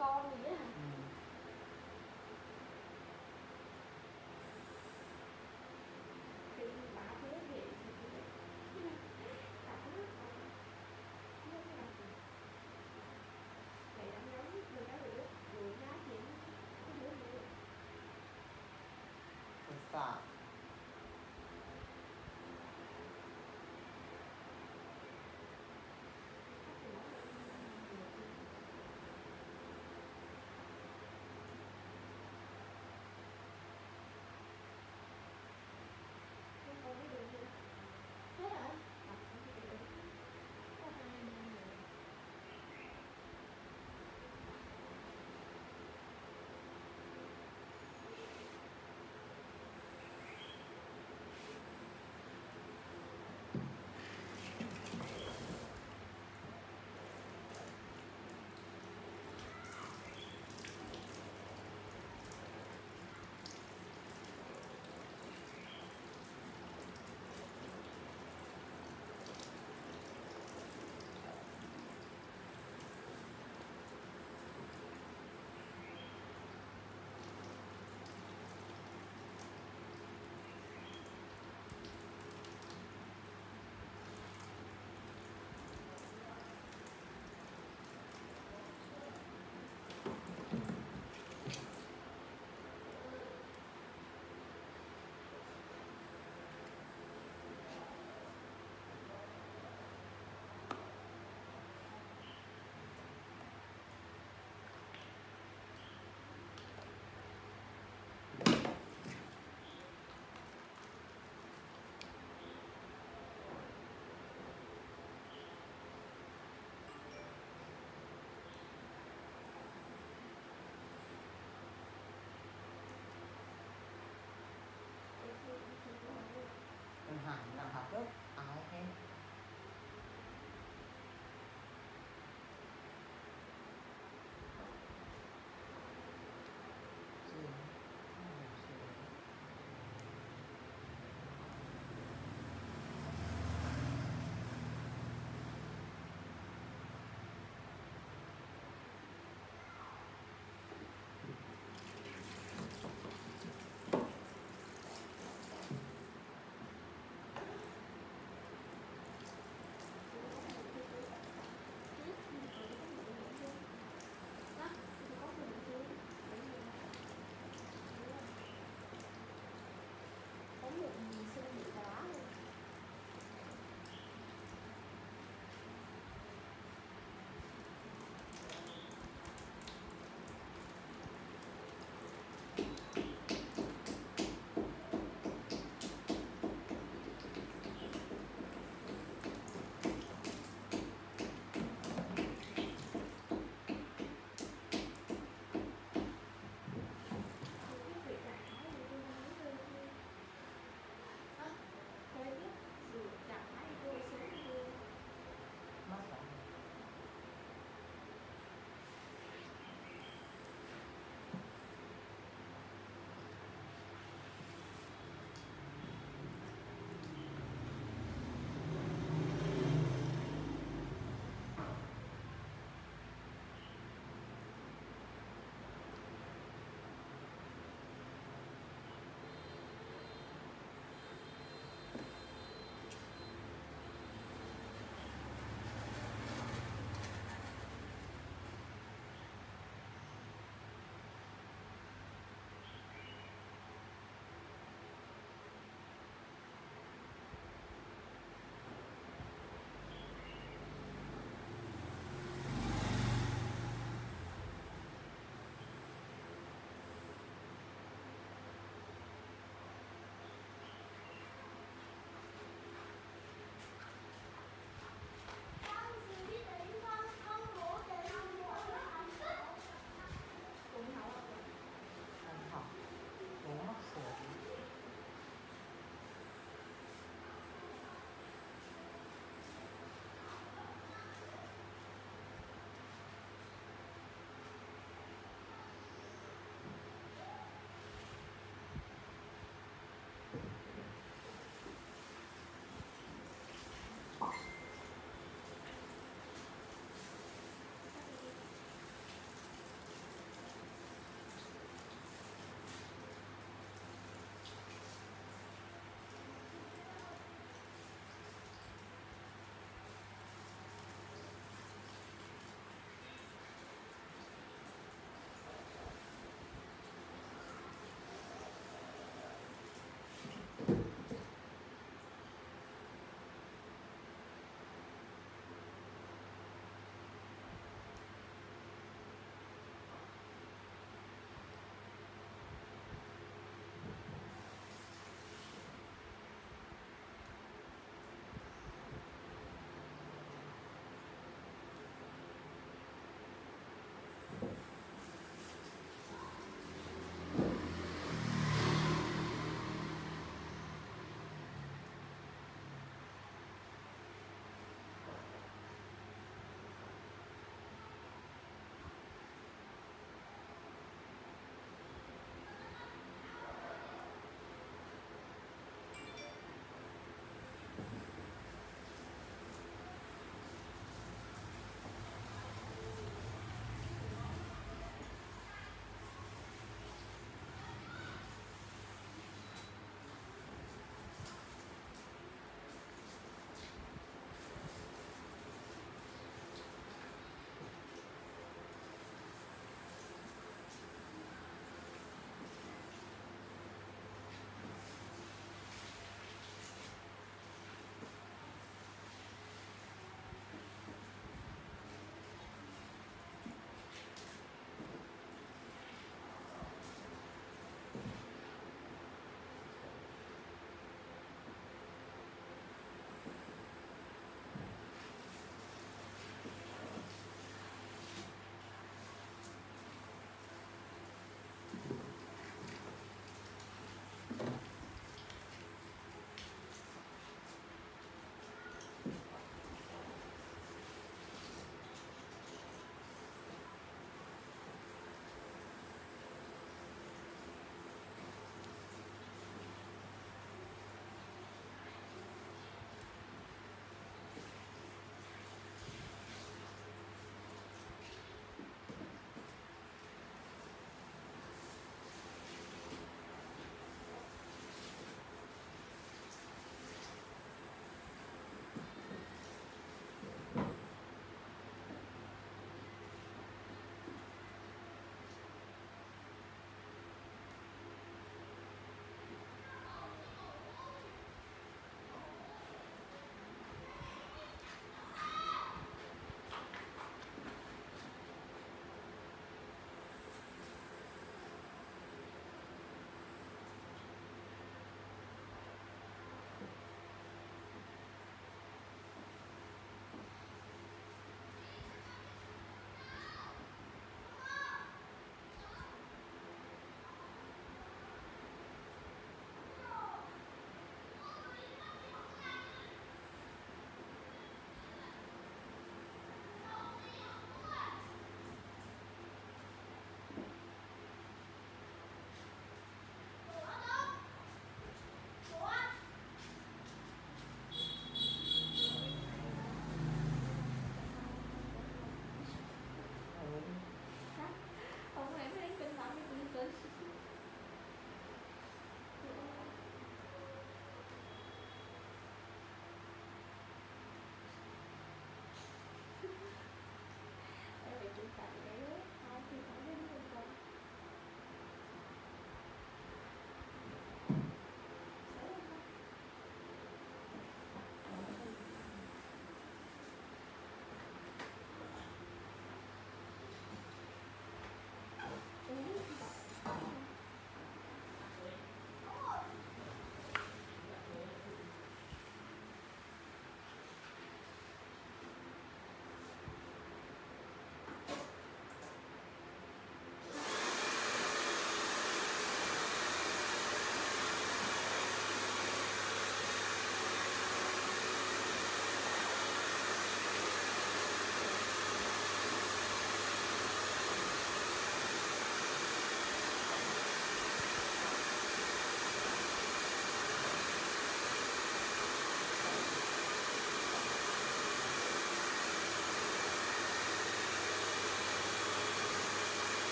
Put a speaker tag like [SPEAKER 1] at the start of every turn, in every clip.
[SPEAKER 1] con gì á hả? Thì bà thế thì cả nó mày đang giống người ta người giá gì cái đứa gì
[SPEAKER 2] Sao?
[SPEAKER 1] thế hả?
[SPEAKER 2] Mình hẳn là học lớp ai em?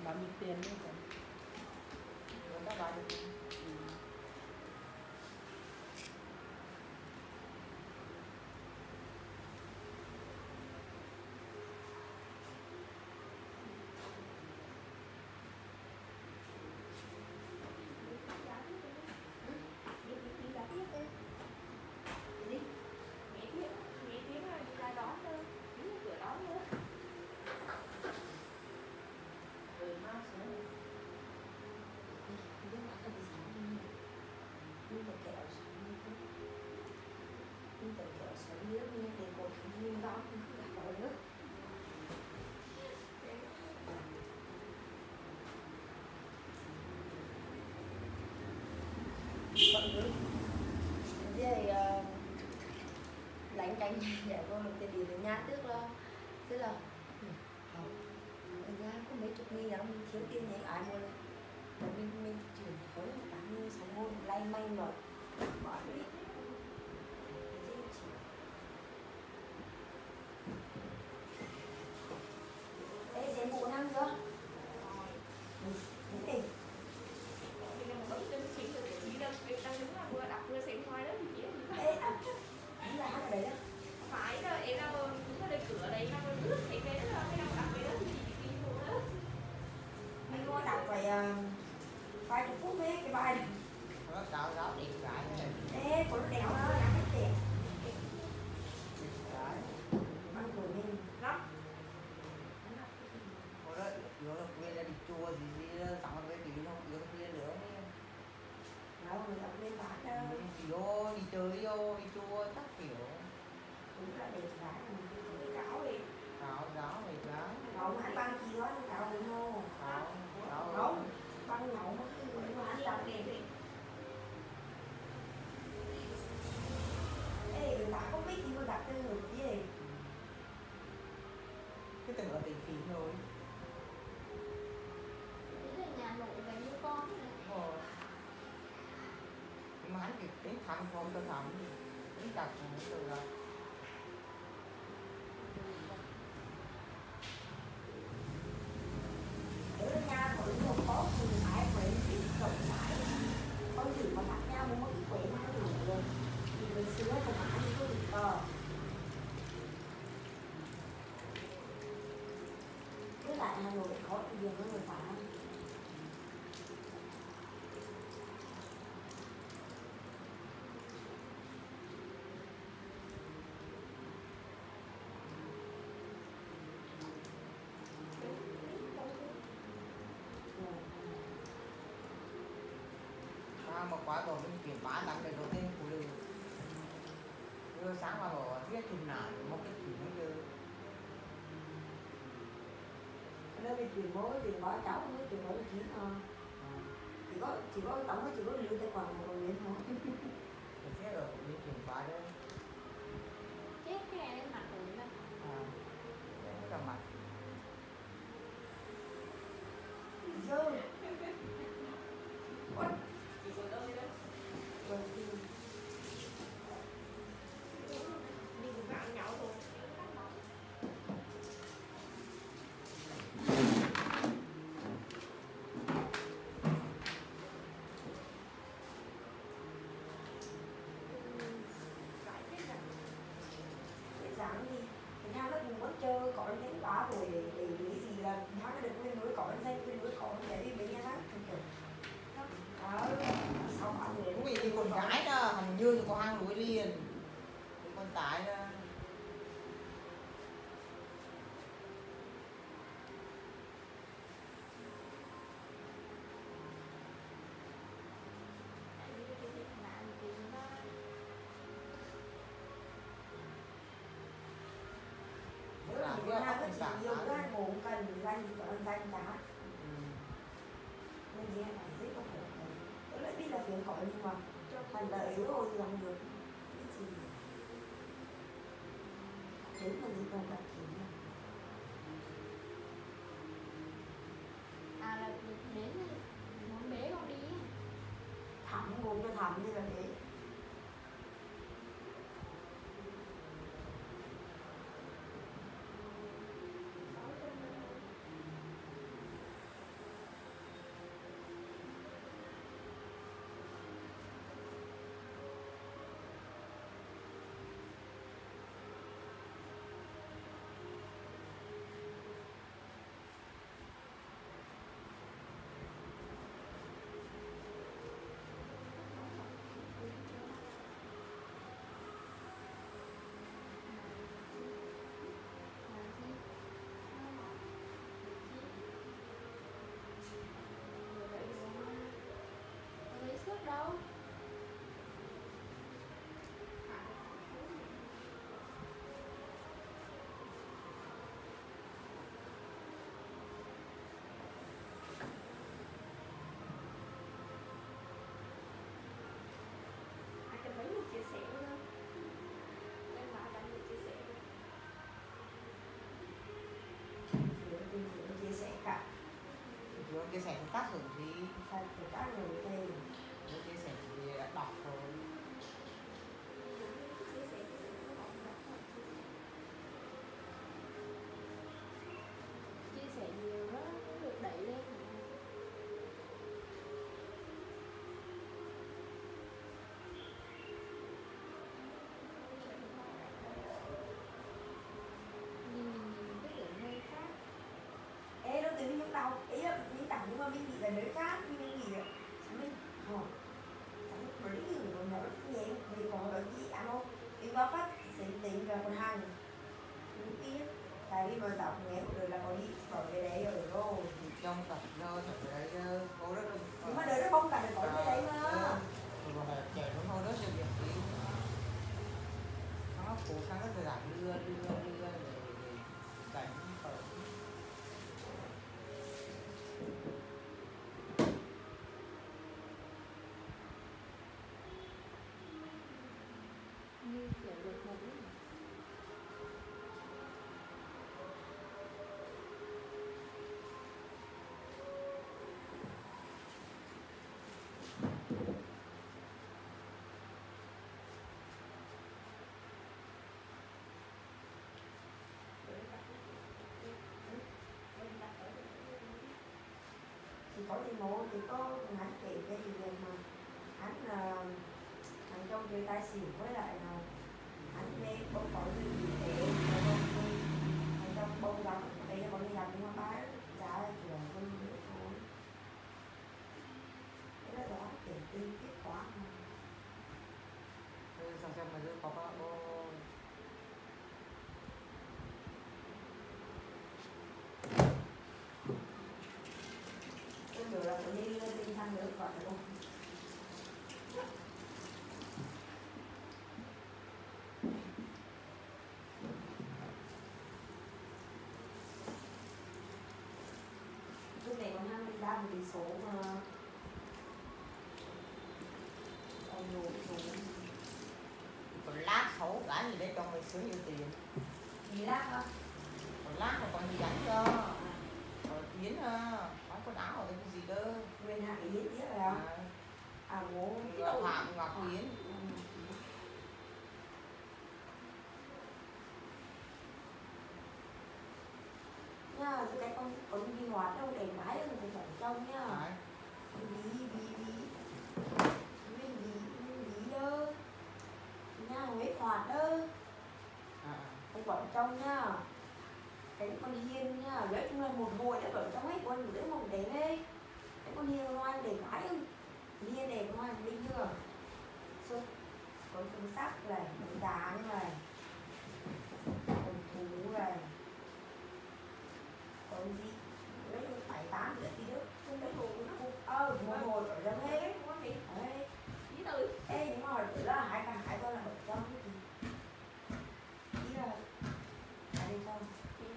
[SPEAKER 3] Bàมีtiền nữa rồi.
[SPEAKER 2] Rồi các bạn
[SPEAKER 1] với lạnh canh dạ con được tiền điện nhà trước lo thế là không ở nhà có mấy chục nghìn đâu mình thiếu tiền nhảy ai mua luôn rồi mình chuyển khối bán như sống ngôn lay manh rồi bỏ đi ê xem bộ năm chưa cái gì ê à đúng là hát ở đấy đó
[SPEAKER 4] phải đó em đâu nó lên cửa đấy nó nước thì cái đó cái đâu đặt cái đó thì gì nữa
[SPEAKER 1] mình có đọc phải vài chục phút mấy cái bài này
[SPEAKER 2] nó tạo đó đẹp gái này.
[SPEAKER 1] ê của nó đéo đó là cái đẹp
[SPEAKER 2] Đẹp gái.
[SPEAKER 1] ăn của mình
[SPEAKER 4] đó
[SPEAKER 2] Hồi đó vô là quên ra đi chùa gì đó xong rồi cái gì không vô cái kia nữa.
[SPEAKER 1] đâu mình đọc lên bán đâu
[SPEAKER 2] Vô đi chơi vô đi chùa tất kiểu.
[SPEAKER 1] đúng là đẹp gái mình cứ phải cáo đi
[SPEAKER 2] Cáo giáo này gái.
[SPEAKER 1] không hãy băng chi đó nó cáo đúng không
[SPEAKER 2] Cáo
[SPEAKER 1] không băng nhậu mất cái người mà anh đọc đẹp đi ê người ta không biết gì mà đặt tên người gì
[SPEAKER 2] cái từng ở tiền phí thôi.
[SPEAKER 4] đấy là nhà nội về như con
[SPEAKER 2] Nhưng mà hắn thì đến thăm không tôi thăm đến đặt từ là
[SPEAKER 1] ở nhà hội không có người phải quậy biết rộng rãi có gì mà đặt nhau mới quậy mà có đủ rồi thì người xưa không phải có gì to với lại Hà Nội có tiền với người phải
[SPEAKER 2] một quả rồi mình chuyển bá tặng cái đầu tiên phụ nữ rồi sáng vào rồi thiết chùm nào một cái chùm nó dư
[SPEAKER 1] nơi mình chuyển mối thì có cháu mới chuyển mối chín thôi chỉ có tổng chỉ có lưu tài khoản của mình thôi
[SPEAKER 2] thì thiết rồi cũng đi chuyển bá đấy
[SPEAKER 4] chết cái này lên mặt rồi đó
[SPEAKER 2] cái là mặt
[SPEAKER 1] dơ
[SPEAKER 4] chỉ có đâu đấy
[SPEAKER 1] rồi thì
[SPEAKER 4] mình cũng bạn nhậu thôi
[SPEAKER 1] dáng gì thì thang nó cũng vẫn chơi có những cái quá rồi để cái gì là thang nó được bên núi có danh bên núi có để đi bên nhà khác kiểu đó sau mọi người
[SPEAKER 2] cũng bị con gái đó hình như có hang núi liền cái con tái đó
[SPEAKER 1] người ta có chỉ nhiều cái bộ cần danh gì có danh giá nên gì em phải rất có thể tôi lại biết là tiếng gọi nhưng mà thành lợi giữa hồi thì làm được cái gì đến là gì còn đặt kiếm
[SPEAKER 4] à là đến muốn bế con đi
[SPEAKER 1] thẳng ngồi cho thẳng như là thế
[SPEAKER 2] chia sẻ với tác hưởng thì
[SPEAKER 1] Thì các người thì
[SPEAKER 2] mới chia sẻ thì đọc rồi.
[SPEAKER 4] Chia sẻ nhiều đó nó được đẩy lên mà. Nhìn cái tưởng nơi khác.
[SPEAKER 1] ê đâu tự nhiên lúc đầu ý là mình tặng nhưng mà mình nghĩ là nơi khác mình nghĩ là mình mình lấy người rồi nó nhẹ vì còn ở gì ăn không đi qua phát xịn tiện và còn hàng mình biết tại vì mà đọc nghe một đời là còn đi khỏi cái đấy rồi cô
[SPEAKER 2] Thì trong tập rồi thật đấy cô rất là
[SPEAKER 1] nhưng mà đời nó bông cả được khỏi cái đấy mà
[SPEAKER 2] rồi là trẻ nó thôi đó sự việc thì nó cố gắng rất là đưa để đánh ở
[SPEAKER 4] Như kiểu được một ấy.
[SPEAKER 1] thì có đi ngủ thì có hắn kể cái gì mà hắn là thằng trong chơi tay xỉu với lại là hắn về bông có gì để thằng trong bông gặp đây là có đi gặp nhưng mà bá giá là chỉ là con nữa thôi thế là đó tiền tin kết quả mà
[SPEAKER 2] sao xem mà đưa có bao
[SPEAKER 1] tôi hiểu là có đi lên tinh thần nữa gọi là lúc này còn 23 một tỷ số mà còn nhiều số
[SPEAKER 2] còn lát 6 cái gì đấy cho mình sướng nhiều tiền
[SPEAKER 1] gì lát đó
[SPEAKER 2] còn lát là còn gì đánh cho rồi Yến bán quần áo ở cái gì đó
[SPEAKER 1] nguyên hạ ý tiếp rồi không bố
[SPEAKER 2] Phạm Ngọc Yến
[SPEAKER 1] nha rồi cái con đi hoạt đâu để mái đâu cũng phải trong nhá
[SPEAKER 2] Đấy.
[SPEAKER 1] ví đâu nha Huế hoạt đâu không còn trong nhá cái con hiên nhá nói chung là một hồi đã ở trong ấy con để một để đây cái con hiên ngoài để mái không hiên để ngoài linh chưa xúc con sừng sắc này con đá này con thú này còn gì lấy phải 8 nữa tí nữa không lấy hồ nó một hồi ở trong hết đấy
[SPEAKER 4] Ý từ
[SPEAKER 1] ê nhưng mà hỏi tử là hai con là ở trong cái gì ý là hai bên trong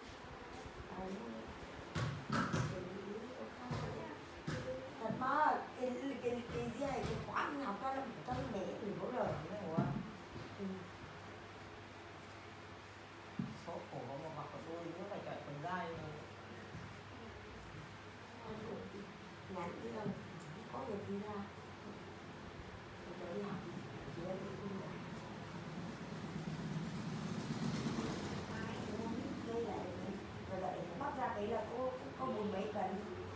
[SPEAKER 1] thật mà cái gì này cái khóa mình học ra là phải cho nó bé thì có lời
[SPEAKER 2] Đúng rồi. Số khổ mà mặc của tôi nó phải chạy phần gai
[SPEAKER 1] ngắn chứ đâu có việc gì ra mình phải đi học chỉ là đi không được đây lại rồi lại bắt ra cái là có buồn mấy cần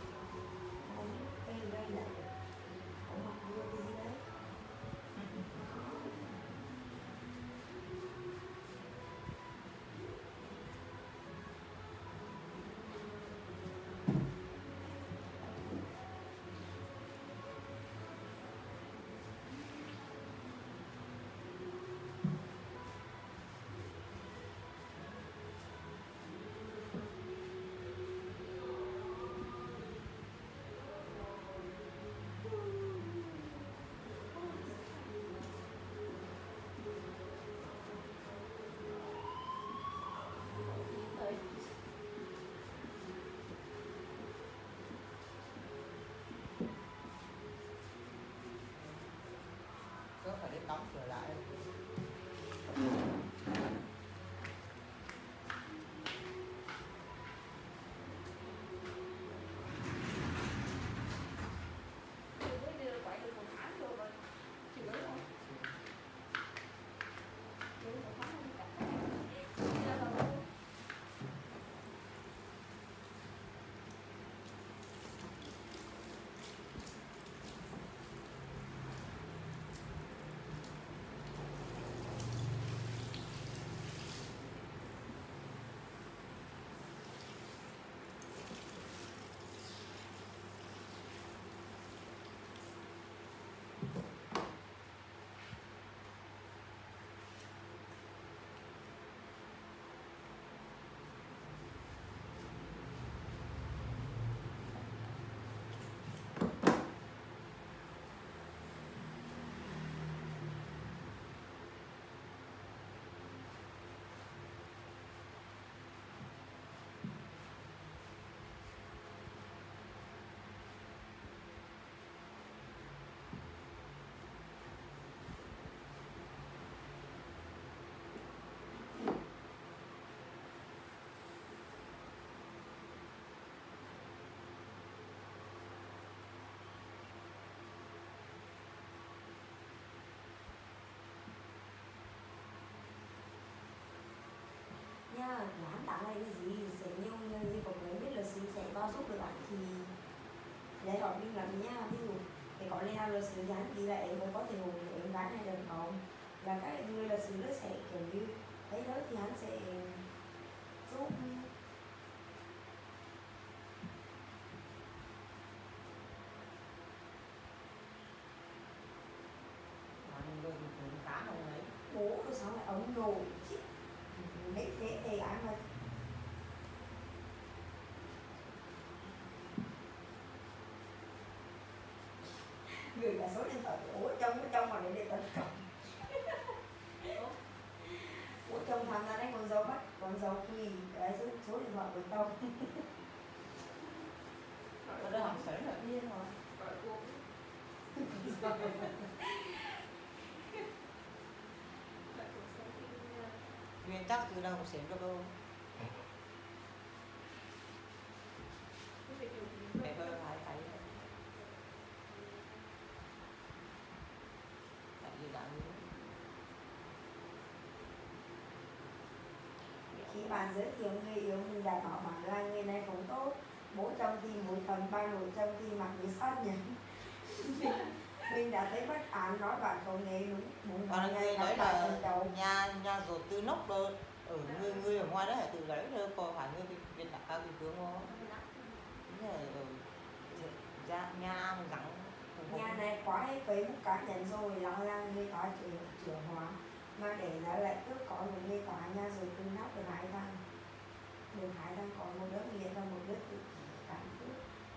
[SPEAKER 1] đây lại có mặc đưa cái gì đấy cái gì sẽ nhiều như có người biết là sự sẽ bao giúp được bạn thì để họ mình làm nha, ví dụ thì có lẽ là sự dán gì là em mới có thể ngồi em gái này được không, là các người là sự nó sẽ kiểu như thấy đó thì hắn sẽ giúp.
[SPEAKER 2] người thì cũng cá không đấy.
[SPEAKER 1] Bố rồi sao lại ống nổi chứ mấy thế thì ai mà gửi cả số điện thoại của bố trong vào để tấn công. Bố chồng tham gia đấy con dâu quỳ cái số điện thoại của tao.
[SPEAKER 2] Ở đây học sớm là yên rồi. Nguyên tắc từ đâu cũng sớm cho cô. Mẹ hơi phải thấy. Tại vì đã
[SPEAKER 1] Khi bạn giới thiệu người yêu mình đã bảo bạn là người này không tốt, bố chồng thì mũi thần, ba nội chồng thì mặc người sát nhỉ. Mình đã thấy bất án nói bạn không nghe đúng.
[SPEAKER 2] còn người đấy là nhà ruột từ nóc rồi ở người ở ngoài đó là từ đấy rồi còn phải người Việt Nam cao Việt Phương không? Đúng rồi ra nhà mình gắn
[SPEAKER 1] nhà này quá hay Facebook cá nhân rồi là người ta chuyển hóa mà để nó lại cứ có một người ta nhà rồi từ nóc được 2 thằng, được 2 thằng có một đứa nghiện và một đứa tự kỷ cảm phước.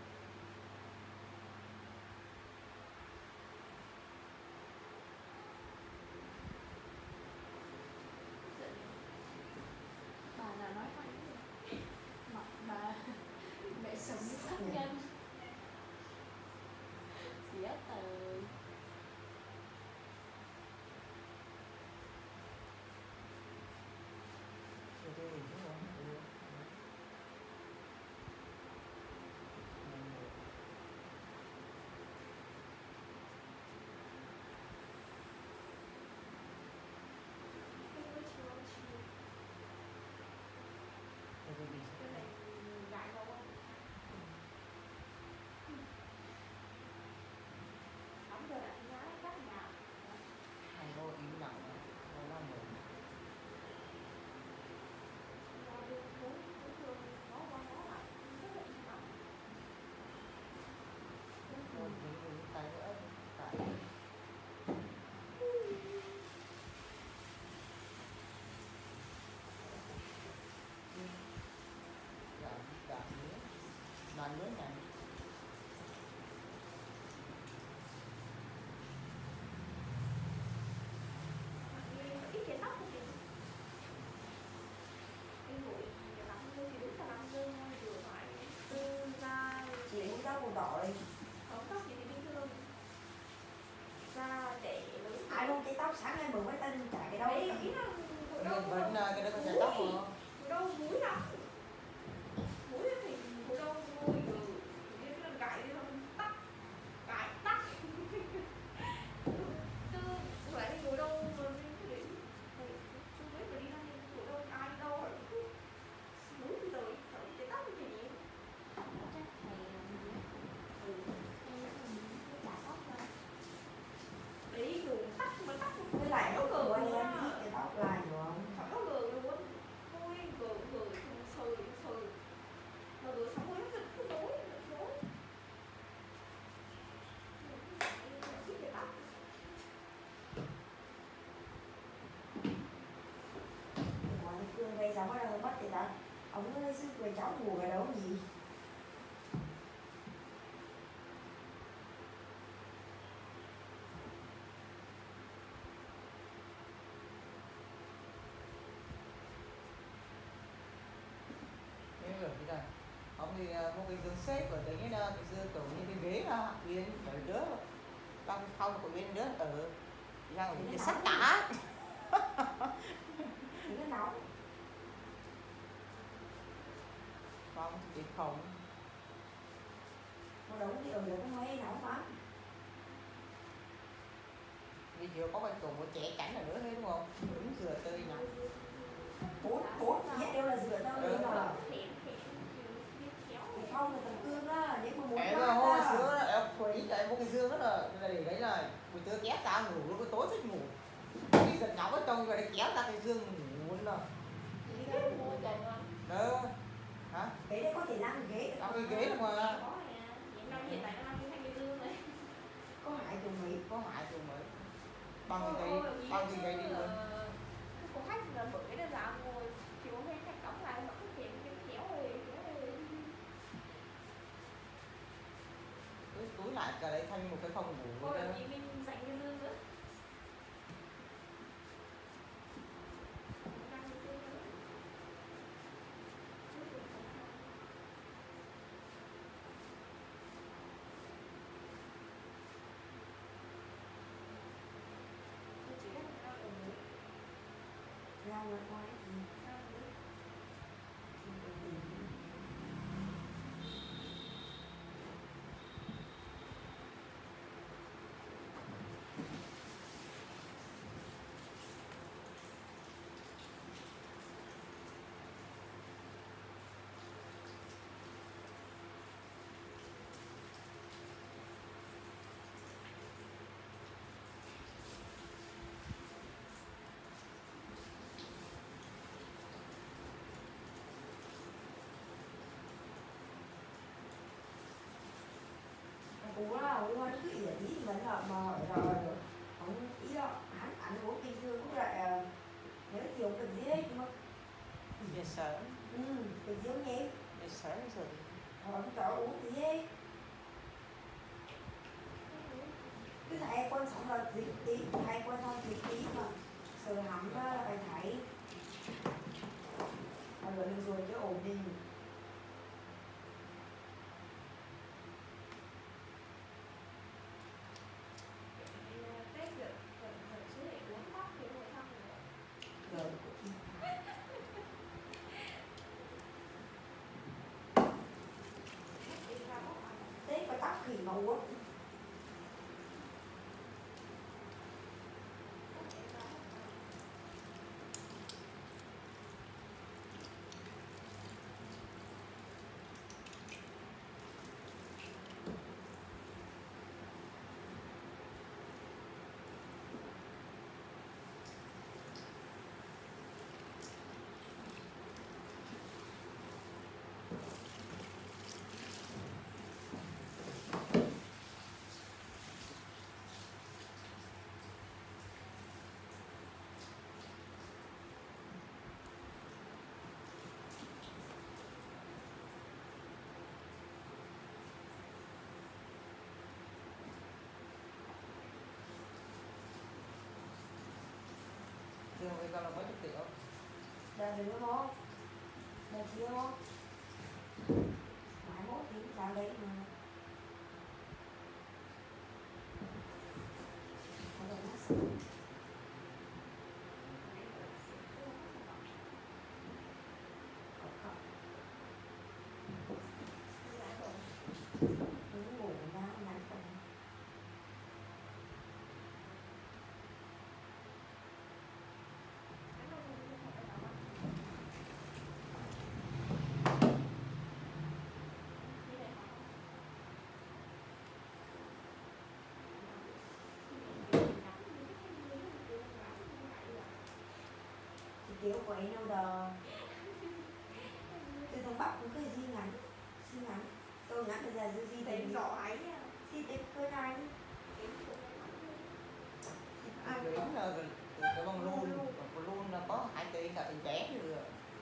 [SPEAKER 4] Bà nào nói phải mặt bà mẹ sống sát nhân xỉa từ
[SPEAKER 2] Nói lớn này.
[SPEAKER 4] ít cái tóc của chị em ngồi làm lương thì đúng là làm lương thôi vừa phải từ ra
[SPEAKER 1] Chị cũng tao cũng đỏ đi.
[SPEAKER 4] không tóc gì thì bình thường ra để lớn
[SPEAKER 1] Ai luôn cái tóc sáng nay mừng với tên trả cái đâu.
[SPEAKER 4] đấy ý là
[SPEAKER 2] Mình vẫn cái đó có sợi tóc không?
[SPEAKER 4] đâu mũi lắm mũi thì đâu môi rồi cái lần cãi đi không tắt cãi tắt chứ phải đi ngồi đâu mà đi đến không biết mà đi ra ngồi đâu ai đâu mũi thì rồi cái tóc thì nhỉ chắc mày đấy rồi tắt mà tắt
[SPEAKER 1] Với lại nó cười anh em thích cái tóc lại đúng không?
[SPEAKER 4] phải có gường luôn môi gường sờ mà gường xong rồi nó cứ rối
[SPEAKER 1] Mọi người cười về xong rồi bắt thì ta ông nó lấy sức về cháu ngủ ở đâu gì.
[SPEAKER 2] Thế rồi bây giờ ông thì mua cái giường xếp ở đấy là cái giường kiểu như cái ghế là yên ở đứa trong phòng của bên đứa ở ra ngủ cái sắt cả
[SPEAKER 1] Thì nó nóng.
[SPEAKER 2] phòng thì không
[SPEAKER 1] Nó đúng thì ở được không hay nóng lắm.
[SPEAKER 2] vì chiều có cái tủ một trẻ chắn ở nữa hết đúng không? Đúng rửa tươi nóng.
[SPEAKER 1] Bố nhét đều là rửa tao lên rồi.
[SPEAKER 4] Thì
[SPEAKER 1] không là tầm cương đó, nếu mà muốn
[SPEAKER 2] em
[SPEAKER 1] quát
[SPEAKER 2] hồi
[SPEAKER 1] đó.
[SPEAKER 2] xưa em quấy cái một cái dương đó là để đấy là buổi trưa kéo ra ngủ lúc cái tối thích ngủ đi giật nhóc ở trong rồi kéo ra cái dương ngủ luôn rồi đó hả
[SPEAKER 1] Cái đấy có thể làm ghế được.
[SPEAKER 2] làm cái ghế được mà
[SPEAKER 4] hiện tại nó đang thành cái dương này.
[SPEAKER 1] Có hại tụi Mỹ.
[SPEAKER 2] có hại tụi mới bằng cái ghế đi luôn.
[SPEAKER 4] Có khách là mở cái đơn giản ngồi chỉ có nghe khách đóng lại mà cứ khéo cái kéo rồi
[SPEAKER 2] túi lại cả đấy thành một cái phòng ngủ
[SPEAKER 4] thôi
[SPEAKER 2] luôn đó.
[SPEAKER 4] mình dành cái dương nữa.
[SPEAKER 1] Ra ngoài ngoài thì ủa nó cứ ỉa tí vẫn là mà rồi ông ý đó hắn uống bình thường cũng lại nếu nhiều cần gì đấy mà
[SPEAKER 2] Về sở
[SPEAKER 1] cần gì không nhỉ
[SPEAKER 2] về sở rồi
[SPEAKER 1] ông cho uống gì đấy cứ thấy con sống là tí thấy con xong tí mà sờ hẳn là phải thấy mà rồi được rồi chứ ổn định. Tết có tóc khỉ mà uống.
[SPEAKER 2] thường bây giờ là mấy chục triệu
[SPEAKER 1] Giờ đừng có mốt giờ chia mốt mãi mốt thì sao đấy mà ở đây nó sợ đứng ngủ ra nắng tầm kiểu quậy đâu đờ từ thằng Bắc cũng cái gì ngắn tôi ngắn bây giờ gì
[SPEAKER 4] Tên rõ ấy
[SPEAKER 1] gì đẹp cơ này
[SPEAKER 2] cái đó là cái bông luôn là có 2 tỷ cả tiền bé rồi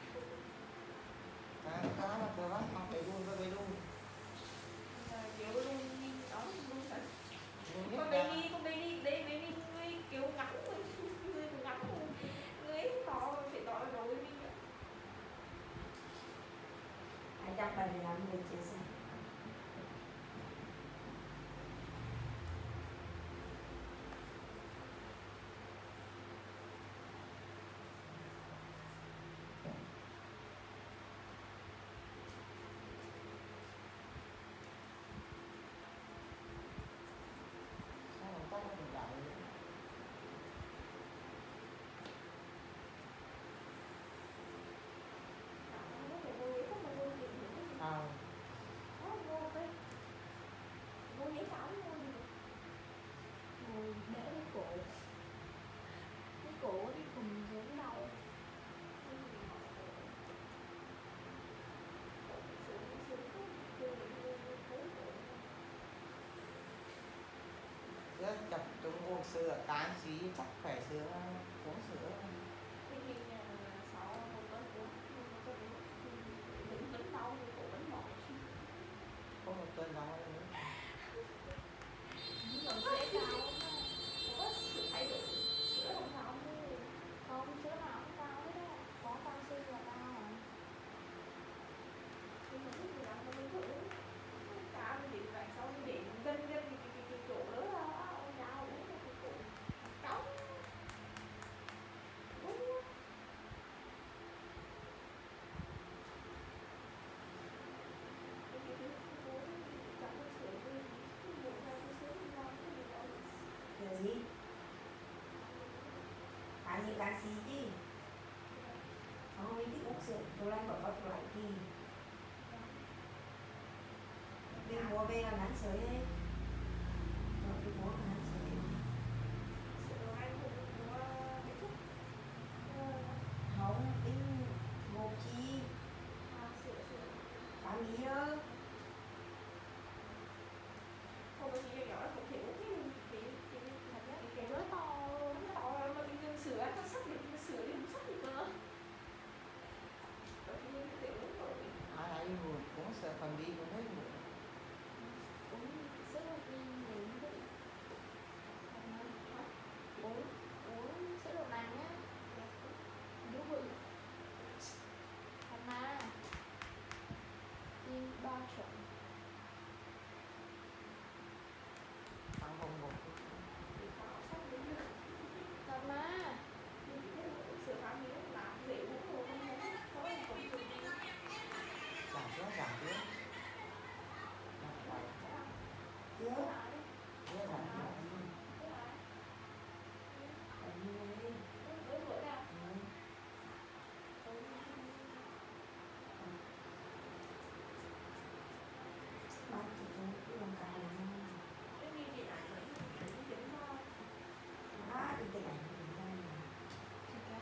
[SPEAKER 2] đó là tôi bắt mặc đầy luôn với luôn
[SPEAKER 4] kiểu luôn đó luôn thật
[SPEAKER 2] luôn
[SPEAKER 4] con
[SPEAKER 2] nhất
[SPEAKER 4] baby đấy baby người kiểu ngắn người ngắn người to phải to rồi baby
[SPEAKER 1] ai chắc bài này làm người chia sẻ
[SPEAKER 2] sữa cán xí chắc phải sữa uống sữa.
[SPEAKER 4] Tuy nhiên sau một tuần uống vẫn đau thì cũng vẫn mỏi.
[SPEAKER 2] Có một tuần đó
[SPEAKER 4] Còn dễ đau không có sự thay đổi sữa không đau thôi. Không, sữa nào cũng đau hết á, có canxi là đau à. Nhưng mà lúc nào mình thử cả mình điện lại sau mình điện gân cái chỗ đó là đau uống cái cổ cống đúng.
[SPEAKER 1] Là gì? Ăn nhiều canxi chứ. Không, mình thích uống sữa tủ lạnh bảo có tủ lạnh thì mình mua về là nắn sới ấy. Rồi mình mua là nắn sới. Không, mình một chi bán ý đó.
[SPEAKER 4] Không có gì nhỏ không thể uống cái nó to mà mình sửa nó sắp được sửa thì cũng sắp được cơ. Rồi thì mình uống rồi.
[SPEAKER 2] ai buồn uống sữa phần đi cũng thấy buồn.
[SPEAKER 4] Uống sữa đi nhiều như vậy. Uống sữa đậu nành nhá. Dữ bự. Thật mà. Đi 3 chuẩn.
[SPEAKER 2] Ăn không một.
[SPEAKER 4] Thật mà. Sữa phá miếng làm dễ uống rồi không thấy.
[SPEAKER 2] Giảm trước giảm trước.
[SPEAKER 1] Chưa?
[SPEAKER 2] Chưa giảm trước.
[SPEAKER 1] Còn như thế. Bác chỉ có cái lòng cài thôi. Á, cái tình ảnh của mình đây mà.
[SPEAKER 4] Thì cái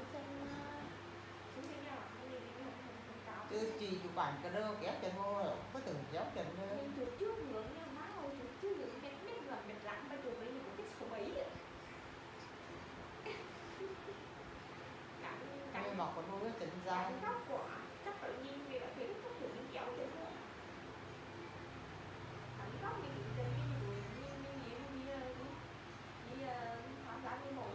[SPEAKER 2] Chứ chị chụp ảnh cái đâu kéo chân vô rồi có từng kéo chân thôi.
[SPEAKER 4] nhưng chụp trước ngưỡng nha má ơi, chụp trước ngưỡng mét gần mét lắm mà chụp ấy như một cái số mấy ạ.
[SPEAKER 2] Cái mọc còn nuôi cái chân ra.
[SPEAKER 4] Cảnh góc quả chắc tự nhiên vì là cái góc tự nhiên kéo chân thôi. Cảnh góc như tự nhiên như hóa giá như một.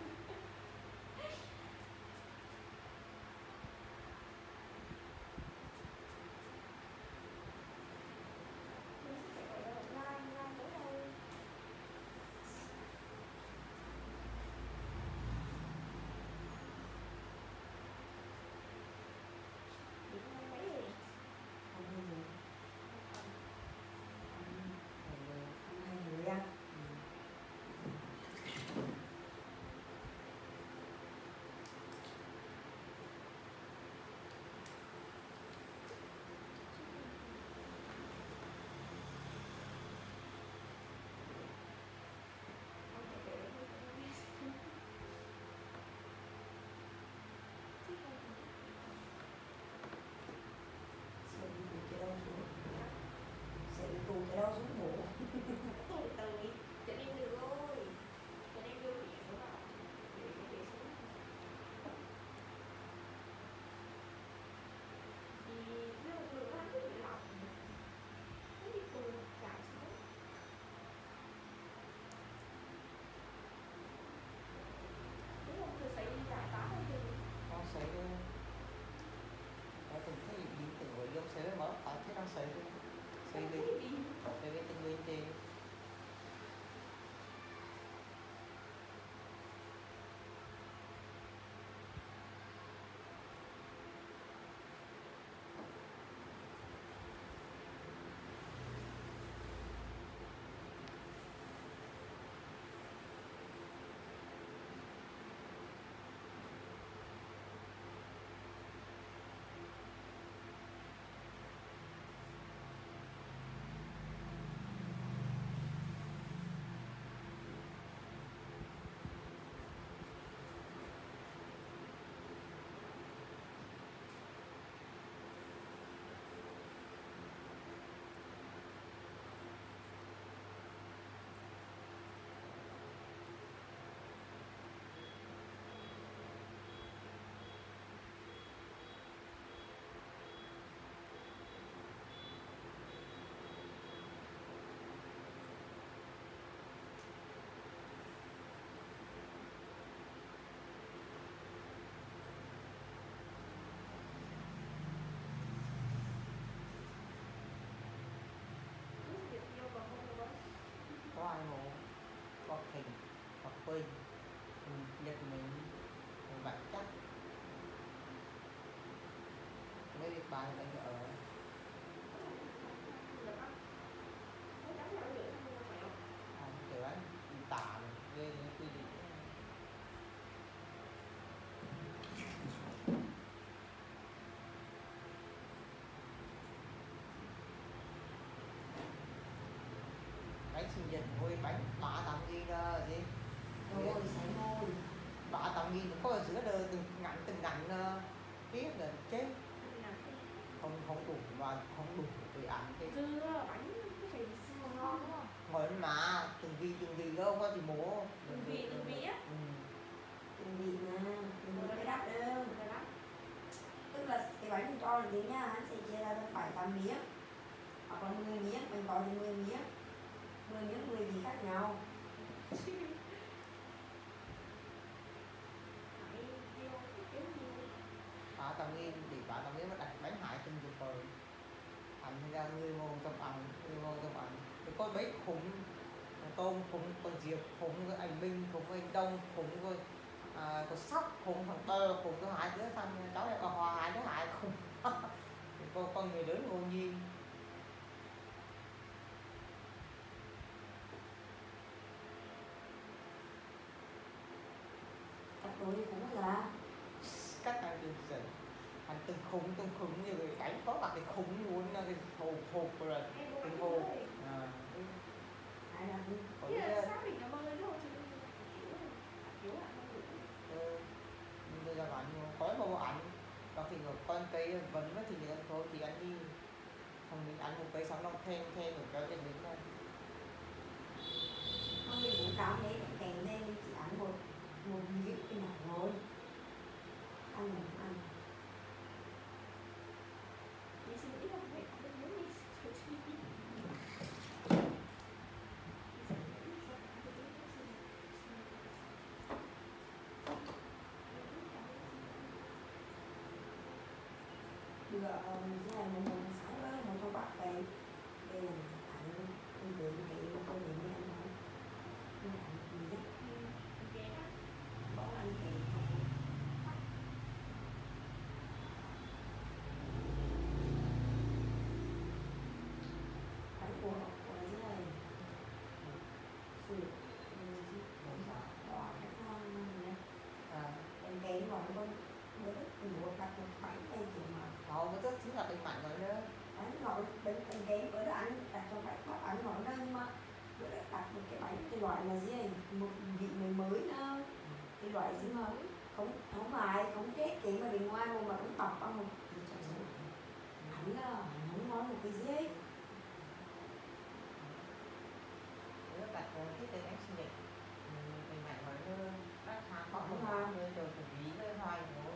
[SPEAKER 1] Còn như thế. Còn hai người ăn. Sẽ đi tù cái đâu xuống. Sẽ đi tù cái đâu xuống bố.
[SPEAKER 4] Tôi
[SPEAKER 2] ơi. Nhật mình bánh chắc lấy đi bán ở đây ở kiểu ấy tả lên quy định bánh sinh nhật thôi bánh 3-8.000 đó gì
[SPEAKER 1] rồi sấy môi
[SPEAKER 2] 3-8.000 có giữa đời từng ngắn tiếp là chết không đủ và không đủ để ăn cái
[SPEAKER 4] dưa bánh cái phải ngon đúng không?
[SPEAKER 2] ngồi mà từng vị đâu có thì múa
[SPEAKER 4] Từng vị á.
[SPEAKER 1] từng vị mà từng vị cái đắt đơn
[SPEAKER 4] Rồi đó.
[SPEAKER 1] tức là cái bánh mình cho là gì nhá, hắn sẽ chia ra thành 7-8 miếng hoặc là 10 miếng, mình có thì 10 miếng 10 vị khác nhau.
[SPEAKER 2] Bà tao nghĩ để bà tao nghĩ mà đặt bánh hải trên chụp rồi ăn ra người ngồi trong ăn thì có mấy khủng tôm khủng con diệp khủng với anh Minh khủng với anh Đông khủng rồi có Sóc khủng thằng Tơ khủng có hai đứa thằng cháu này có Hòa hai đứa hai khủng thì con người lớn ngồi nhìn
[SPEAKER 1] Cặp đôi cũng là
[SPEAKER 2] các anh từng sự anh từng khủng như người đánh có mặt cái khủng muốn cái hộp rồi từng hộp
[SPEAKER 1] ai là đi
[SPEAKER 4] Thế là xác định nó bơi thôi chứ kiểu là không đủ.
[SPEAKER 2] bây giờ bạn có một ảnh và thì con cây vẫn thì người thôi thì anh đi không mình ăn một cây xong nó thêm một cái cho mình thôi
[SPEAKER 1] không mình cũng cảm thấy kèm lên mình chỉ ăn một miếng cái nào thôi ăn.
[SPEAKER 4] Mình xin ít không phải ăn được miếng đi.
[SPEAKER 1] Bây giờ thế này một sáng đó một số bạn đây là ăn tôi tự cái con này mới ăn thôi nhưng mà ăn gì đấy có ăn cái bánh của thế này bỏ cái con này em kén vào con bữa một đặt một bánh đây thì mà
[SPEAKER 2] họ mới tức chính là bên mạnh rồi nữa
[SPEAKER 1] bánh ngọt bên kén bữa đó anh đặt cho bánh bắt ăn ngọt đó nhưng mà bữa đó đặt một cái bánh cái loại là gì một vị mới nữa cái loại gì mà không phải không chết kỹ mà bên ngoài mà cũng bọc vào một ảnh là không nói một cái gì ấy
[SPEAKER 2] nếu đặt cái tên anh sinh nhật bên mạnh rồi nữa các hàng họ không hoa rồi chuẩn bị cái hoài của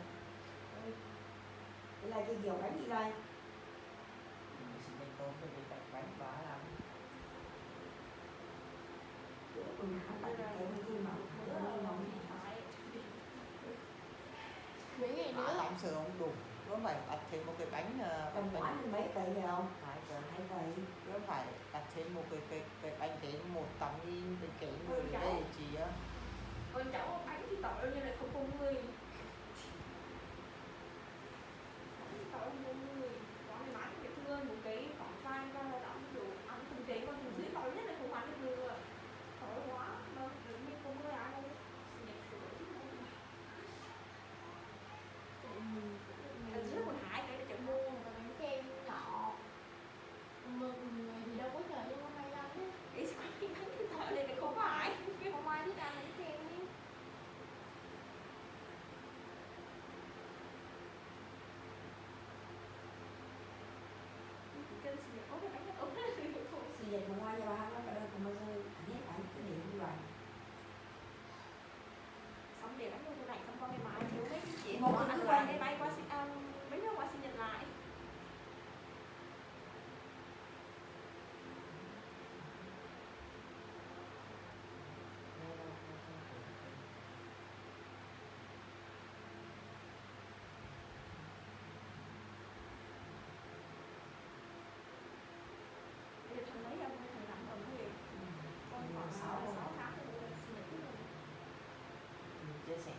[SPEAKER 1] đây là cái kiểu bánh gì đây
[SPEAKER 2] sinh nhật tôm thì bị đặt bánh bả làm
[SPEAKER 1] quần áo đặt cái gì mà
[SPEAKER 4] Mấy ngày nữa
[SPEAKER 2] làm sữa không đủ nó phải đặt thêm một cái bánh
[SPEAKER 1] tầm quả mình mấy cây gì không
[SPEAKER 2] 2
[SPEAKER 1] cây
[SPEAKER 2] nó phải đặt thêm một cái bánh kén 100.000 cái kén người đây chỉ á
[SPEAKER 4] con cháu bánh thì tỏi như là không có người tỏi không có người có may mắn cái thương một cái khoảng phan ra là đóng đủ ăn không chế con thằng dưới tỏi nhất là không ăn được nữa tỏi quá mà mình không có ai đâu ở dưới còn hại cái chợ mua một cái bánh kem nhỏ mực thì đâu có trời nhưng hôm nay ăn ấy cái bánh cái tỏi này là không phải không ai thích ăn bánh kem đi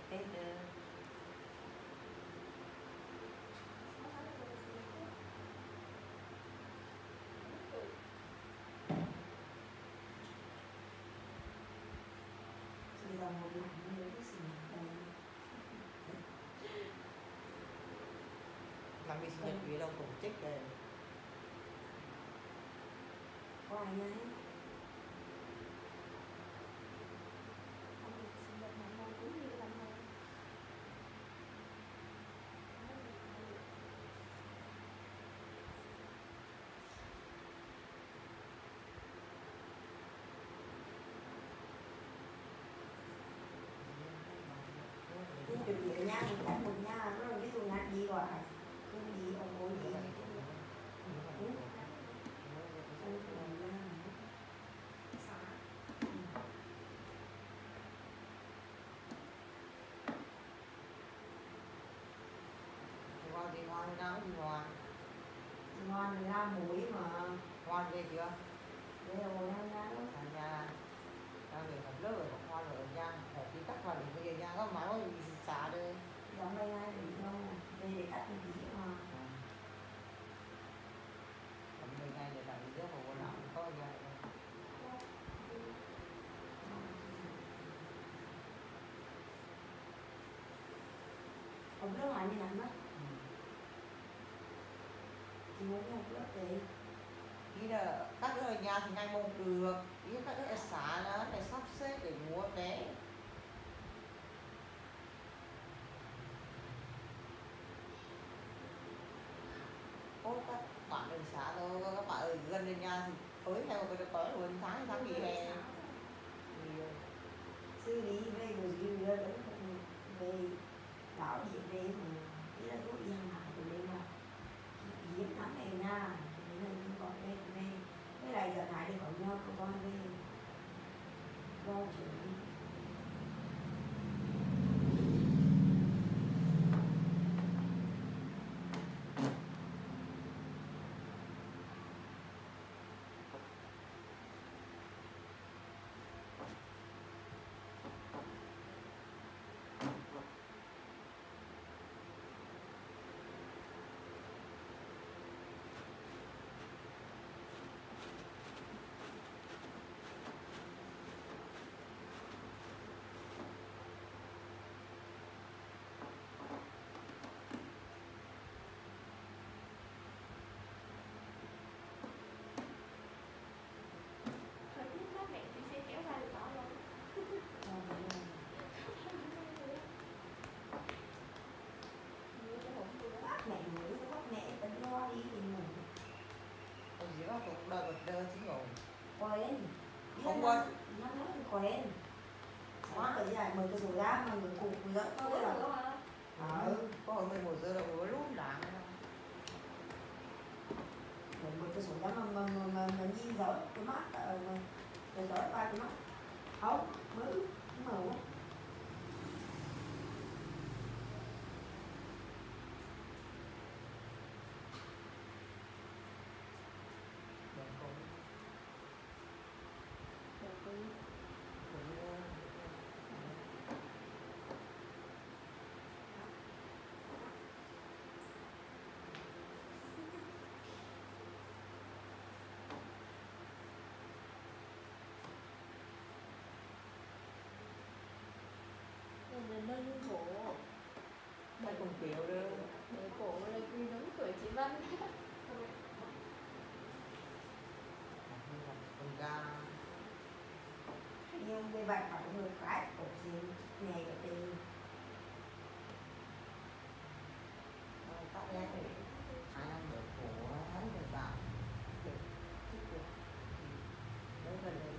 [SPEAKER 2] Tết
[SPEAKER 1] Bây giờ một lần nữa cái gì đây
[SPEAKER 2] làm đi sinh nhật gì đâu tổ chức đây.
[SPEAKER 1] có ai nhá hết
[SPEAKER 4] Không được sinh nhật mà mong cũng như lần này.
[SPEAKER 1] nhưng chuẩn bị ở nhà mình đặt một nhà nó ví dụ ngặt gì gọi không gì ông bố gì
[SPEAKER 2] Ngoan thì ngoan, nào thì ngoan.
[SPEAKER 1] ngon thì ra muối mà
[SPEAKER 2] Ngoan về chưa?
[SPEAKER 1] đây là một năm ra đó
[SPEAKER 2] Ở nhà đang về tập lớp rồi, ngoan rồi ở nhà phải đi cắt vào để về nhà có máy có bị xả đây.
[SPEAKER 1] giống đây ngay thì không đây để cắt một tí mà
[SPEAKER 2] Tầm 10 ngày để lại đứa mà có làm có gì đâu.
[SPEAKER 1] ông lớp hỏi như nào mất thì muốn học lớp thì
[SPEAKER 2] Ý là các đứa ở nhà thì ngày mông được, ý là các đứa ở xã nó phải sắp xếp để mua vé. Ô, các bạn ở xã thôi, các bạn ở gần đến nhà thì tối theo cái có luôn tháng nghỉ hè. Thì
[SPEAKER 1] xử lý về rồi gì nữa đấy về bảo điện về mà ý là có yên mà từ đây mà hiếm lắm này nha thế nên không có về với lại giờ này thì có nhau có con về con chuyện đi
[SPEAKER 4] Thời tiết mát mẻ thì sẽ kéo ra được đó luôn. Như cái hộp vừa đó.
[SPEAKER 1] bác mẹ ngủ bác mẹ vẫn lo đi thì ngủ
[SPEAKER 2] còn gì đó cũng đợi vật đơ chứ rồi.
[SPEAKER 1] quên
[SPEAKER 2] Không quên.
[SPEAKER 1] nó nói thì quên quá ở dài mở cái sổ ra mà ngủ cục nữa thôi là
[SPEAKER 2] Có hồi 11 giờ là bố lúc láng.
[SPEAKER 1] mở cái sổ ra mà nhìn gió cái mắt rồi gió qua cái mắt không mới mở
[SPEAKER 4] Mình lên lưng cổ.
[SPEAKER 2] Đây còn kiểu đó.
[SPEAKER 4] Để cổ là quy đúng tuổi chị Vân.
[SPEAKER 2] Con ga.
[SPEAKER 1] nhưng cái bạn phải người cái cổ gì này cái tiền
[SPEAKER 2] Tóc nhá thì 2 năm được của hắn được bảo. Được. Được. Đấy gần đây.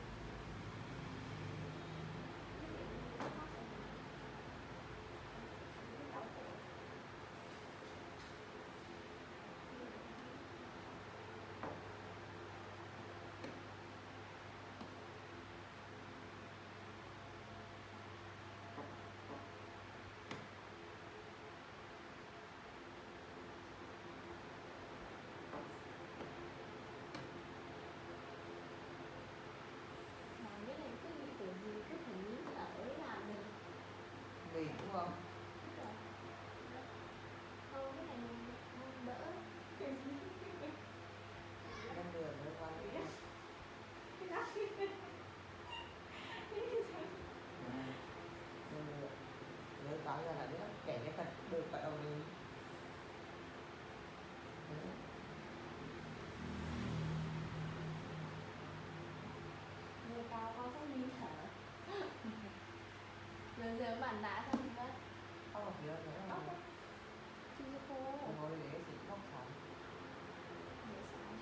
[SPEAKER 4] giờ bạn đã xong rồi đó.
[SPEAKER 2] Không học gì đâu nữa.
[SPEAKER 4] Ốc á. Chưa khô.
[SPEAKER 2] Ngồi để xịt bóc sẵn.
[SPEAKER 4] Để xài.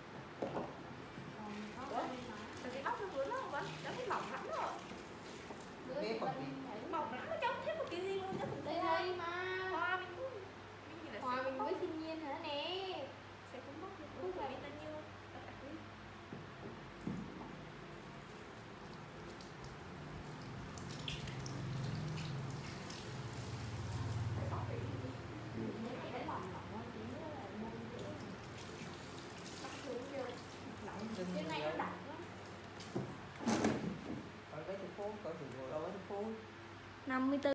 [SPEAKER 4] Còn ốc đi mà. Tại vì ốc nó bữa nó vẫn cháu thấy mỏng lắm rồi.
[SPEAKER 2] Bữa thì
[SPEAKER 4] Mỏng lắm nó cháu thấy một cái gì luôn cháu thực tế đây mà. Hoa mình như là hòa mình với thiên nhiên hả nè. Sẽ cũng bóc được cũng là bao nhiêu. Cái này nó đặc lắm.
[SPEAKER 2] Ở cái thành phố, có sự đâu ở thành phố.
[SPEAKER 1] 54